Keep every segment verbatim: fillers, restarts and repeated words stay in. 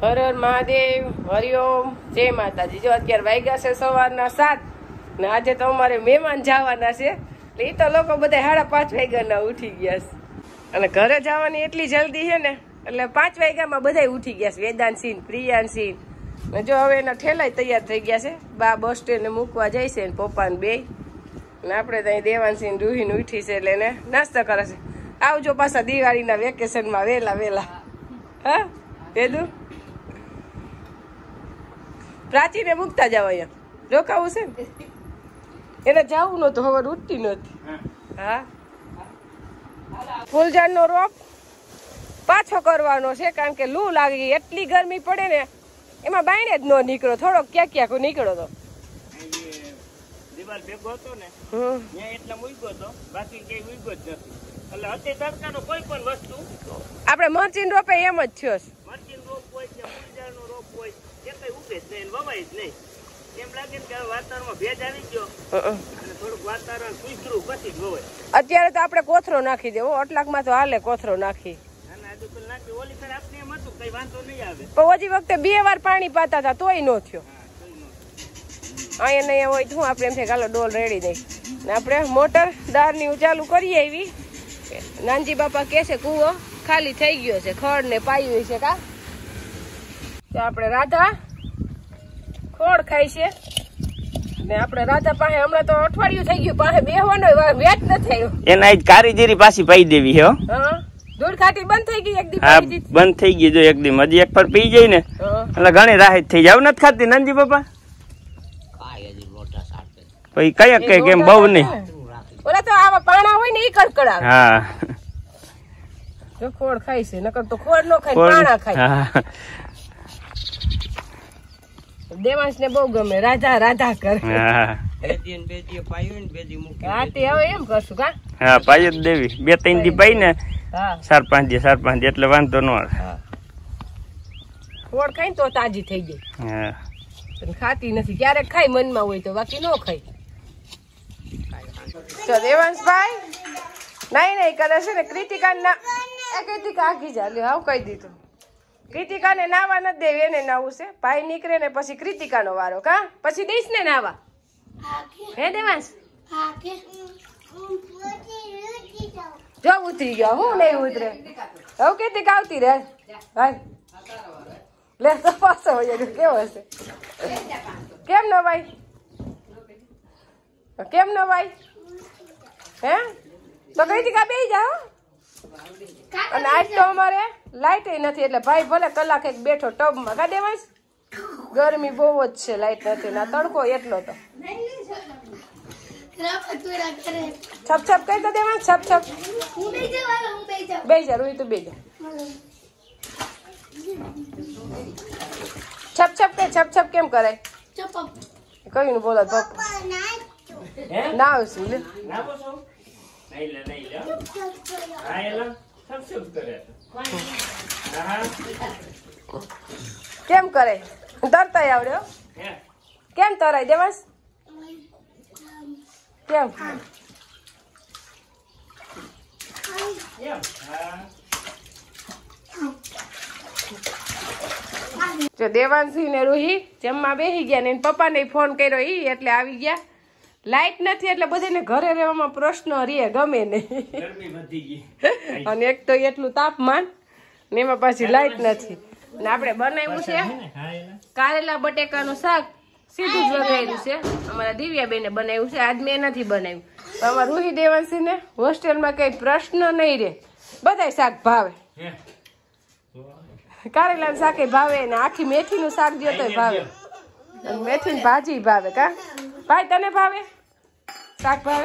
હર હર મહાદેવ, હરિઓમ, જય માતાજી। જો અત્યારે વાગ્યા છે સવારના સાત ને આજે તો અમારે મહેમાન જવાના છે એટલે એ તો લોકો બધા સાડા પાંચ વાગ્યાના ઉઠી ગયા છે અને ઘરે જવાની એટલી જલ્દી છે ને એટલે પાંચ વાગ્યામાં બધા ઉઠી ગયા છે। વેદાંતસિંહ, પ્રિયાંશિંહ ને જો હવે એના ઠેલાય તૈયાર થઈ ગયા છે। બા બસ સ્ટેન્ડે મૂકવા જાય છે ને પપ્પાને બે ને આપણે ત્યાં દેવાનસિંહ રૂહીને ઉઠી છે એટલે એને નાસ્તા કરે છે। આવજો પાછા દિવાળીના વેકેશનમાં વહેલા વહેલા। હા વેદુ પ્રાચીને મૂકતા જાવ, અહીંયા રોકાવું છે ને એને જવું નતું, હવે ઉઠતી નથી। હા ફૂલઝાડનો રોપ પાછો કરવાનો છે કારણ કે લૂ લાગી, એટલી ગરમી પડે ને એમાં બાયણે જ ન નીકળો, થોડોક ક્યાંક ક્યાંક નીકળો તો દિવાલ ભેગો હતો ને ત્યાં એટલા મૂક્યો હતો, બાકી કઈ મૂક્યો જ નથી। એટલે અતિ તડકાનો કોઈ પણ વસ્તુ આપણે મરચીન રોપે એમ જ થયો છે। મરચીન રોપ હોય કે ફૂલઝાડનો રોપ હોય એ કઈ ઉગે જ નહીં, વવાય જ નહીં। એમ લાગે કે વાતાવરણમાં ભેજ આવી ગયો અને થોડુંક વાતાવરણ સુધરું પછી જ વવાય। અત્યારે તો આપણે કોથરો નાખી દેવો, અટલાકમાં તો હાલે કોથરો નાખી, અને આજુ પેલા નાખી ઓલી ફેર આપણે એમ હતું કઈ વાંધો નહીં આવે, પણ ઓછી વખતે બે વાર પાણી પાતા હતા તોય નો થયો। અહીંયા નહીં હોય તો હું આપણે એમ થાય ચાલો ડોલ રેડી દઈ ને આપણે મોટર દારની ચાલુ કરીએ। એવી નાનજી બાપા કે છે કૂવો ખાલી થઈ ગયો છે, ખડ ને પાયું છે કા તો આપણે રાધા ખોડ ખાય છે ને આપણે રાધા પાસે હમણાં તો અઠવાડિયું થઈ ગયું, પાસે બેહવાનો વેટ નથી આવ્યો, એના આજ કારીગરી પાછી પાઈ દેવી હે। હા દૂધ ખાટી બંધ થઈ ગઈ, એક દી હા બંધ થઈ ગઈ, જો એક દી હજી એક પર પી જાય ને એટલે ઘણી રાહત થઈ જાય। નથી ખાતી નાનજી બાપા પછી કયા કઈ કેમ બહુ નહીં, ઓલા તો આવા પાણા હોય ને ઈ કડકડાવે। હા જો ખોડ ખાય છે, નકર તો ખોડ નો ખાય પાણા ખાય। દેવાંશ ને બહુ ગમે રાધા રાધા કરે। હા હવે એમ કરશું કા, હા પાઈ જ દેવી, બે ત્રણ દી પાઈ ને હા ચાર પાંચ દી ચાર પાંચ દી એટલે વાંધો ન આવે। ખોડ ખાય તો તાજી થઈ જાય, હા ખાતી નથી, ક્યારેક ખાય મનમાં હોય તો, બાકી નો ખાય। તો દેવાંશભાઈ નહીં નહીં કરે છે ને કૃતિકા ના એ કૃતિકા આગી જા લ્યો, આવું કહી દીધું। કૃતિકાને નાવા નથી દેવી, એને નાવું છે, ભાઈ નીકળે ને પછી કૃતિકાનો વારો કા, પછી દઈશ ને નાવા હે દેવાંશ? જો ઉતરી ગયો, હું નહીં ઉતરે હવે કૃતિકા આવતી રે ભાઈ લે તો પાછો હોય કેવો હશે, કેમ ન ભાઈ કેમ ન ભાઈ હે તો કૃતિકા બેસી જાઓ। અને આજ તો અમારે લાઈટ નથી એટલે ભાઈ ભલે કલાક એક બેઠો ટબમાં કા દેવાંશ, ગરમી બહુ જ છે, લાઈટ નથી ના તડકો એટલો તો છપ છપ કહી તો દેવાંશ, છપ છપ બે જા રૂઈ તું બે જા, છપ છપ કે છપ છપ કેમ કરાય કયું બોલો પપ્પા ના આવશું લે કેમ કરે તરતાય આવડે કેમ તરાય દેવાંશ કેમ જો દેવાંશી ને રૂહી જમવા બેસી ગયા ને પપ્પાને ફોન કર્યો ઈ એટલે આવી ગયા। લાઈટ નથી એટલે બધાને ઘરે રહેવામાં પ્રશ્ન રે, ગમે નહીં અને એક તો એટલું તાપમાન ને એમાં પાછી લાઈટ નથી ને આપણે બનાવ્યું છે કારેલા બટેકાનું શાક, સીધું જ વઘાર્યું છે, અમારા દિવ્યાબેને બનાવ્યું છે, આજ મેં નથી બનાવ્યું। તો અમારા રૂહી દેવાંશી ને હોસ્ટેલમાં કઈ પ્રશ્ન નહીં રે, બધાય શાક ભાવે, કારેલાનું શાક ભાવે ને આખી મેથીનું શાક દો તો ભાવે, મેથીની ભાજી ભાવે કા ભાઈ તને ભાવે શાક ભાવે?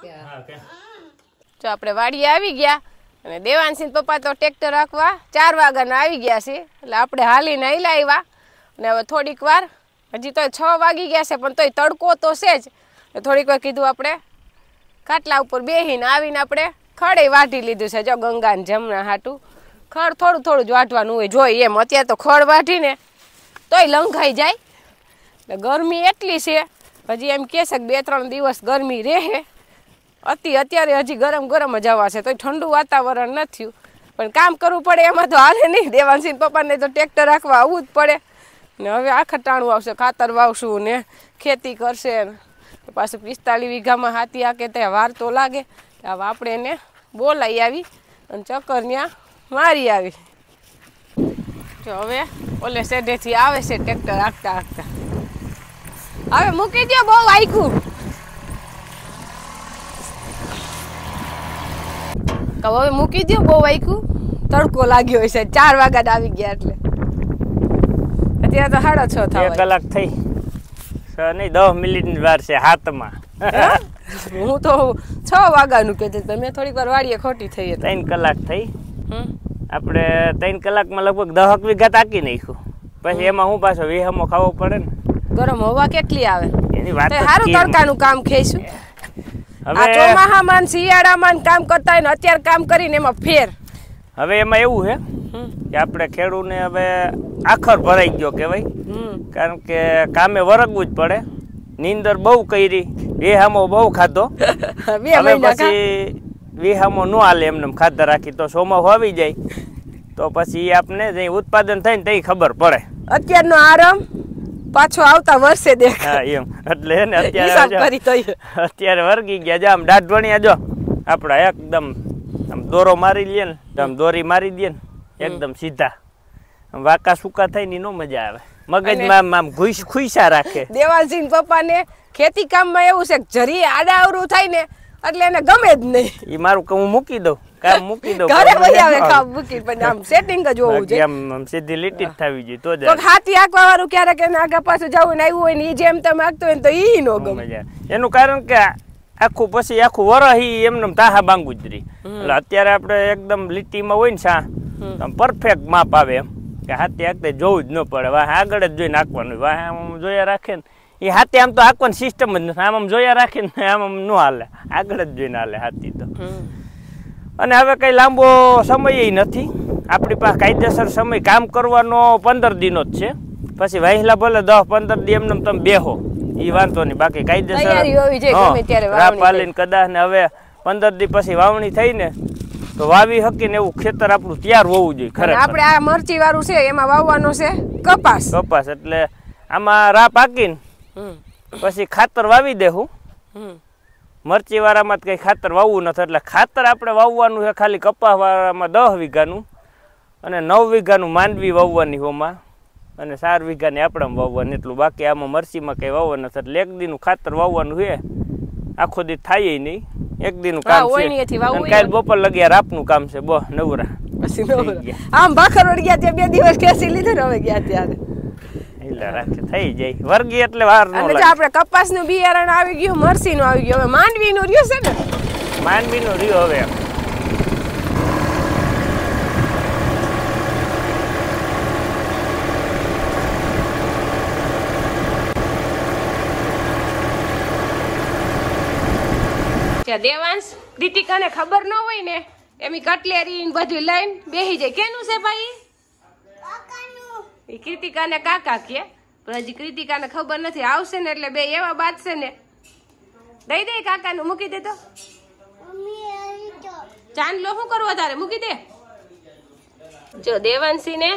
જો આપણે વાડીએ આવી ગયા અને દેવાંશી પપ્પા તો ટ્રેક્ટર રાખવા ચાર વાગ્યાના આવી ગયા છે એટલે આપણે હાલીને આયલા આવ્યા અને હવે થોડીક વાર હજી તો છ વાગી ગયા છે પણ તોય તડકો તો છે જ, થોડીક વાર કીધું આપણે ખાટલા ઉપર બેસીને આવીને આપણે ખડે વાઢી લીધું છે। જો ગંગાને જમણા હાટું ખડ થોડું થોડું જ વાઢવાનું હોય જોઈએ એમ, અત્યારે તો ખડ વાઢીને તોય લંઘાઈ જાય, ગરમી એટલી છે હજી એમ કહે છે કે બે ત્રણ દિવસ ગરમી રહે, અતિ અત્યારે હજી ગરમ ગરમ જ હવા છે, તો ઠંડુ વાતાવરણ નથી, પણ કામ કરવું પડે એમાં તો હાલે નહીં. દેવાંશી પપ્પાને તો ટ્રેક્ટર રાખવા આવવું જ પડે ને. હવે આખા ટાણું આવશે, ખાતર વાવશું ને ખેતી કરશે ને પાછું પિસ્તાલીસ વીઘામાં હાથી આકે ત્યાં વાર તો લાગે. હવે આપણે એને બોલાવી આવી અને ચક્કર ત્યાં મારી આવી. જો હવે ઓલે શેઢેથી આવે છે ટ્રેક્ટર હાંકતા હાંકતા. હવે મૂકી દો, બહુ આખું હવે મૂકી દો, બહુ આખું તડકો લાગ્યો હશે. ચાર વાગ્યા આવી ગયા એટલે અત્યારે તો સાડા છ થાય. કલાક થઈ નહીં, દસ મિનિટ ની વાર છે હાથમાં. હું તો છ વાગ્યાનું કહેતી હતી, મેં થોડીક વાર વાડીએ ખોટી થઈ. ત્રણ કલાક થઈ. આપણે ત્રણ કલાકમાં લગભગ દહક વીઘા તાકી નાખ્યું. પછી એમાં હું પાછો વિહમો ખાવો પડે ને. ગરમ હવા કેટલી આવે એની વાત. સારું તડકાનું કામ ખેઈશું. હવે ચોમાહામાં શિયાળામાં કામ કરતા હોય ને અત્યારે કામ કરીને એમાં ફેર. હવે એમાં એવું છે કે આપણે ખેડૂતને હવે આખર ભરાઈ ગયો કહેવાય. કારણ કે કામે વરગવું જ પડે. નીંદર બહુ કરી, વિહામો બહુ ખાધો. હવે પછી વિહામો ન હાલે એમને ખાધા રાખી તો સોમાં વાવી જાય તો પછી આપને જે ઉત્પાદન થાય ને તે ખબર પડે. અત્યારનો આરામ પાછો આવતા વર્ષે દેખ. હા એમ એટલે ને અત્યારે અત્યારે વર્ગી ગયા. જો આમ દાઢવણિયા જો આપડા એકદમ આમ દોરો મારી લે ને આમ દોરી મારી દે ને એકદમ સીધા વાકા સુકા થાય ને નો મજા આવે. મગજમાં આમ ઘુસ ખુઈસા રાખે. દેવાંશી પપ્પા ને ખેતી કામમાં એવું છે જરી આડાવરું થાય ને એટલે એને ગમે જ નહીં. ઈ મારું હું મૂકી દઉં, કામ મૂકી દઉં, ઘરે વહી આવે કામ મૂકી. પણ આમ સેટિંગ જ હોવું જોઈએ, આમ સીધી લીટી જ થવી જોઈએ તો જ. તો હાથી આંકવા વાળું ક્યારેક એને આગા પાછું જવું ને આવ્યું હોય ને ઈ જેમ તમે આંકતો હોય ને તો ઈ નો ગમે. એનું કારણ કે આખું પછી આખું વરહ ઈ એમને તાહા બાંગુ જ રહી. એટલે અત્યારે આપણે એકદમ લીટીમાં હોય ને સા પરફેક્ટ માપ આવે એમ કે હાથી આંકતે જોવું જ ન પડે. વાહ આગળ જ જોઈને આંકવાનું. વાહ આમ જોયા રાખે ને એ હાથી આમ તો આંકવાની સિસ્ટમ જ નથી. આમ આમ જોયા રાખે ને આમ આમ ન હાલે, આગળ જ જોઈને હાલે હાથી તો. અને હવે કઈ લાંબો સમય નથી આપણી પાસે. કાયદેસર સમય કામ કરવાનો પંદર દિનો જ છે. પછી વહેલા ભલે દસ પંદર દી એમને તમે બેહો એ વાંધો નહીં. બાકી કાયદેસર પાલીને કદાચ ને હવે પંદર દી પછી વાવણી થઈ ને તો વાવી હકી ને એવું ખેતર આપણું તૈયાર હોવું જોઈએ. ખરેખર આપણે આ મરચી વાળું છે એમાં વાવવાનો છે કપાસ. કપાસ એટલે આમાં રા પાકીને પછી ખાતર વાવી દેવું. મરચી વાળામાં કઈ ખાતર વાવવું નથી. એટલે ખાતર આપણે વાવવાનું છે ખાલી કપાસ વાળામાં દસ વીઘાનું અને નવ વીઘાનું માંડવી વાવવાની હોમાં અને ચાર વીઘાની આપણામાં વાવવાની. એટલું બાકી આમાં મરચીમાં કઈ વાવવાનું નથી. એટલે એક દીનું ખાતર વાવવાનું છે. આખો દી થાય નહીં, એક દીનું કામ છે. કાલ બપોર લગ્યા રાપનું કામ છે. બો નવરા આમ ભાખર વળી ગયા ત્યાં બે દિવસ કેસી લીધું હવે ગયા ત્યારે થઈ જાય વર્ગી એટલે વાર ન લાગે. આપણે કપાસ નું બિયારણ આવી ગયું, મરસી નું આવી ગયું, હવે માંડવી નું રહ્યું છે ને. માંડવી નું રહ્યું હવે દેવાંશ દીતિકાને ખબર ન હોય ને એમ કટલેરી બધું લઈને બેહી જાય. કેનું છે ભાઈ? કૃતિકાને કાકા કે પણ હજી કૃતિકાને ખબર નથી. આવશે ને એટલે બે એવા બાદ છે ને દઈ દે કાકાનું મૂકી દે. તો ચાંદલો શું કરવો તારે મૂકી દે. જો દેવાંશી ને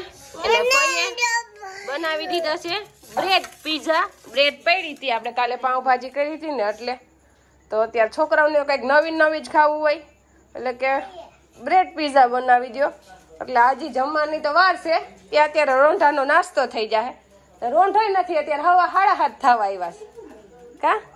બનાવી દીધા છે બ્રેડ પીઝા. બ્રેડ પડી હતી આપણે કાલે પાઉંભાજી કરી હતી ને એટલે તો અત્યારે છોકરાઓને કંઈક નવીન નવી જ ખાવું હોય એટલે કે બ્રેડ પીઝા બનાવી દો. એટલે આજે જમવાની તો વાર છે ત્યાં અત્યારે રોંઢાનો નાસ્તો થઈ જાય. રોંઢોય નથી અત્યારે હવા હાડા હાથ થવા આવ્યા છે કા